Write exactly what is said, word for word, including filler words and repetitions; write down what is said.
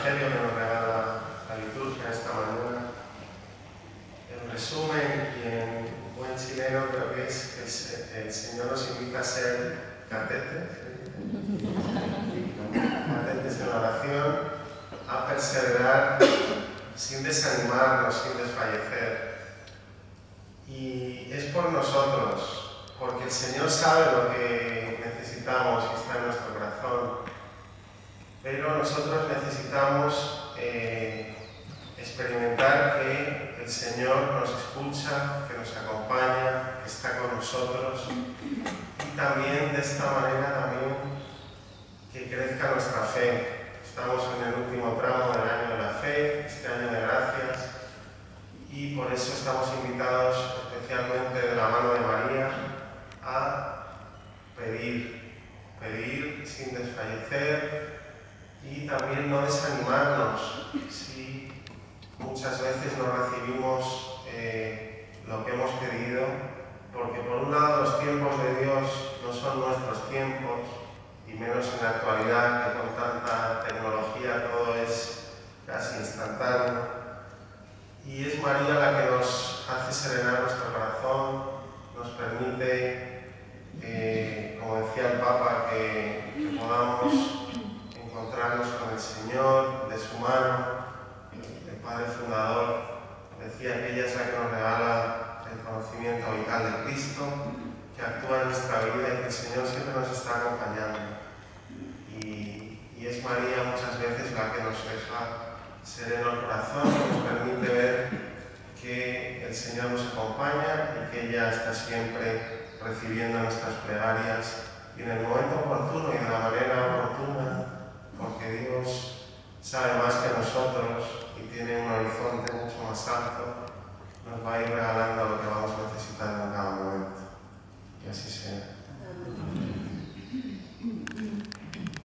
Evangelio que nos regala la liturgia esta mañana, en resumen y en buen chileno, creo que es que el, el Señor nos invita a ser catetes, catetes en oración, a perseverar sin desanimarnos, sin desfallecer. Y es por nosotros, porque el Señor sabe lo que necesitamos y está en nuestro corazón. Pero nosotros necesitamos eh, experimentar que el Señor nos escucha, que nos acompaña, que está con nosotros, y también de esta manera también que crezca nuestra fe. Estamos en el último tramo del año de la fe, este año de gracias, y por eso estamos invitados especialmente de la mano de María a pedir, pedir sin desfallecer, y también no desanimarnos si muchas veces no recibimos eh, lo que hemos pedido, porque por un lado los tiempos de Dios no son nuestros tiempos, y menos en la actualidad, que con tanta tecnología todo es casi instantáneo, y es María la que nos hace serenar nuestro corazón, nos permite, eh, como decía el Papa, que, que podamos encontrarnos con el Señor de su mano. El Padre Fundador decía que ella es la que nos regala el conocimiento vital de Cristo, que actúa en nuestra vida y que el Señor siempre nos está acompañando. Y, y es María muchas veces la que nos deja sereno el corazón, que nos permite ver que el Señor nos acompaña y que ella está siempre recibiendo nuestras plegarias y en el momento oportuno y de la manera oportuna, porque Dios sabe más que nosotros y